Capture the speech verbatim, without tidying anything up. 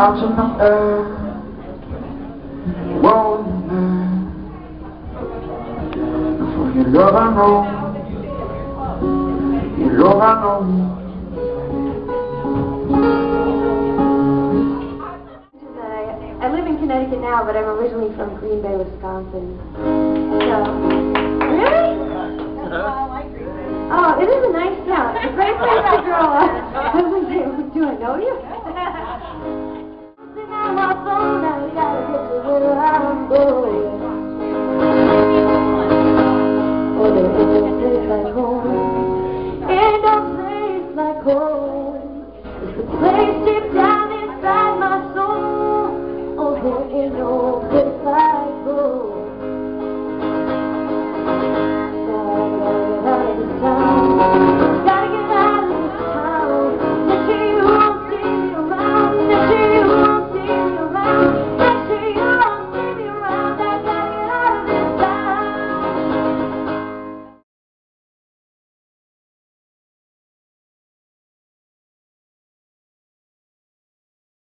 out in the air, rolling there. For your love I know, your love I know. I live in Connecticut now, but I'm originally from Green Bay, Wisconsin. So, really? Oh, it is a nice town. It's a great place to grow up. I was like, do I know you? Sing on my phone, I gotta get to where I'm going.